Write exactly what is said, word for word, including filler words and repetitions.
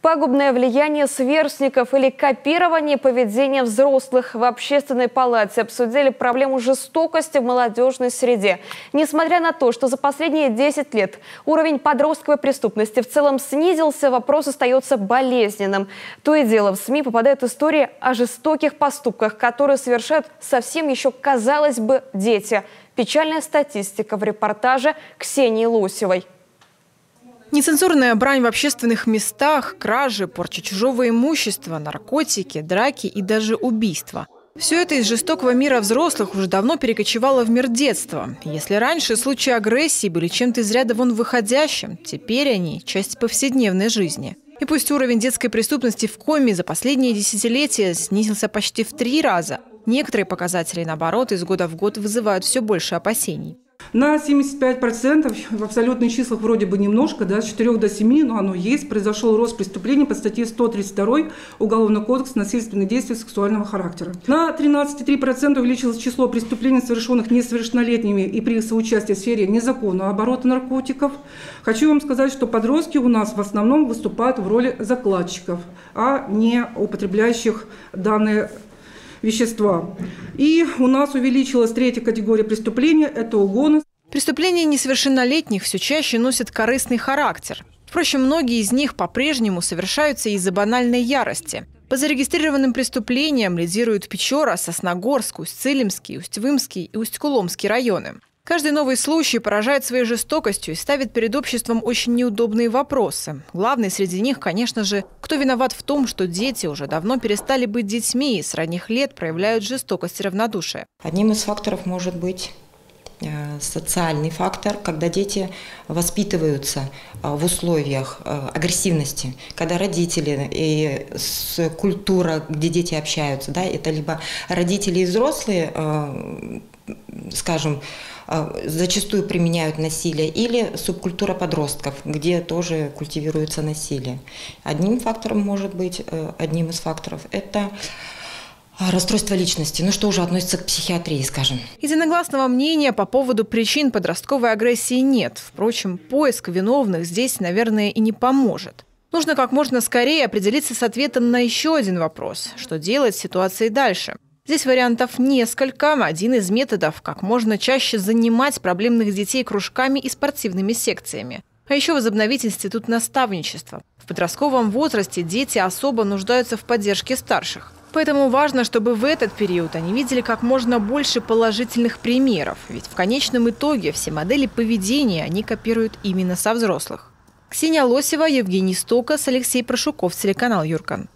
Пагубное влияние сверстников или копирование поведения взрослых. В Общественной палате обсудили проблему жестокости в молодежной среде. Несмотря на то, что за последние десять лет уровень подростковой преступности в целом снизился, вопрос остается болезненным. То и дело в СМИ попадают истории о жестоких поступках, которые совершают совсем еще, казалось бы, дети. Печальная статистика в репортаже Ксении Лосевой. Нецензурная брань в общественных местах, кражи, порча чужого имущества, наркотики, драки и даже убийства. Все это из жестокого мира взрослых уже давно перекочевало в мир детства. Если раньше случаи агрессии были чем-то из ряда вон выходящим, теперь они – часть повседневной жизни. И пусть уровень детской преступности в Коми за последние десятилетия снизился почти в три раза, некоторые показатели, наоборот, из года в год вызывают все больше опасений. На семьдесят пять процентов, в абсолютных числах вроде бы немножко, да, с четырёх до семи, но оно есть, произошел рост преступлений по статье сто тридцать два Уголовного кодекса «Насильственные действия сексуального характера». На тринадцать целых три десятых процента увеличилось число преступлений, совершенных несовершеннолетними и при соучастии в сфере незаконного оборота наркотиков. Хочу вам сказать, что подростки у нас в основном выступают в роли закладчиков, а не употребляющих данные вещества. И у нас увеличилась третья категория преступления – это угоны. Преступления несовершеннолетних все чаще носят корыстный характер. Впрочем, многие из них по-прежнему совершаются из-за банальной ярости. По зарегистрированным преступлениям лидируют Печора, Сосногорск, Усть-Цилимский, Усть-Вымский и Усть-Куломский районы. Каждый новый случай поражает своей жестокостью и ставит перед обществом очень неудобные вопросы. Главный среди них, конечно же, кто виноват в том, что дети уже давно перестали быть детьми и с ранних лет проявляют жестокость и равнодушие. Одним из факторов может быть социальный фактор, когда дети воспитываются в условиях агрессивности, когда родители и культура, где дети общаются, да, это либо родители и взрослые, скажем, зачастую применяют насилие, или субкультура подростков, где тоже культивируется насилие. Одним фактором может быть, одним из факторов, это расстройство личности, ну что уже относится к психиатрии, скажем. Единогласного мнения по поводу причин подростковой агрессии нет. Впрочем, поиск виновных здесь, наверное, и не поможет. Нужно как можно скорее определиться с ответом на еще один вопрос. Что делать с ситуацией дальше? Здесь вариантов несколько. Один из методов – как можно чаще занимать проблемных детей кружками и спортивными секциями. А еще возобновить институт наставничества. В подростковом возрасте дети особо нуждаются в поддержке старших. Поэтому важно, чтобы в этот период они видели как можно больше положительных примеров. Ведь в конечном итоге все модели поведения они копируют именно со взрослых. Ксения Лосева, Евгений Стокас, Алексей Прошуков, телеканал Юркан.